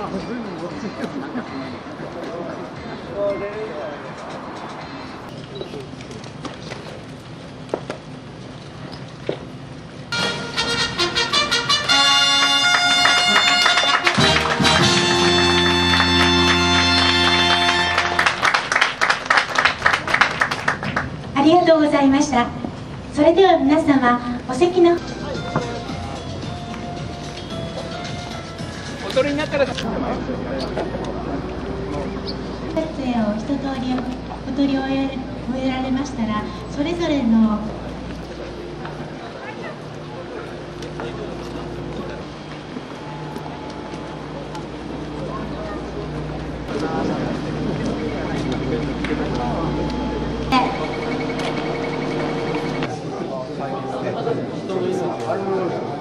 ありがとうございました。それでは皆様、お席のお取りになったら撮影を一通りお取り終えられましたら、それぞれのあ